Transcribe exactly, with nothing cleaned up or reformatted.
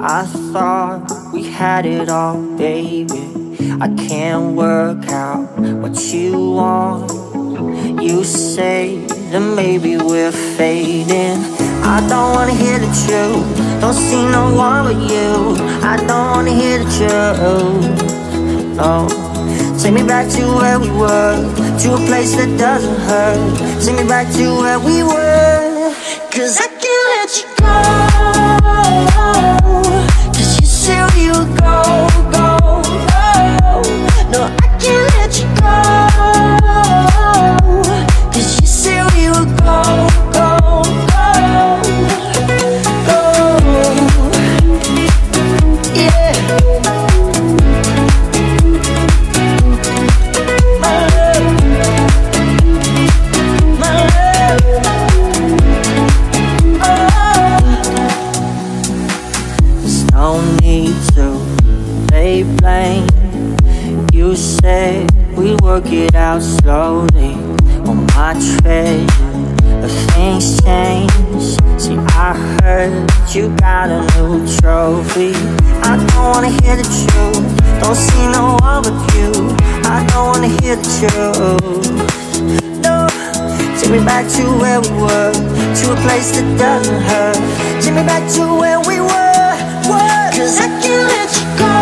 I thought we had it all, baby. I can't work out what you want. You say that maybe we're fading. I don't wanna hear the truth. Don't see no one but you. I don't wanna hear the truth. No. Take me back to where we were, to a place that doesn't hurt. Take me back to where we were. Cause I can't let you go. Cause you said we would go, go, go. No, I can't let you go. Cause you said we would go, go, go, go. Yeah. No need to lay blame. You said we work it out slowly on my treasure, but things change. See, I heard you got a new trophy. I don't wanna hear the truth. Don't see no one but you. I don't wanna hear the truth. No. Take me back to where we were, to a place that doesn't hurt. Take me back to where we were. Cause I can't let you go.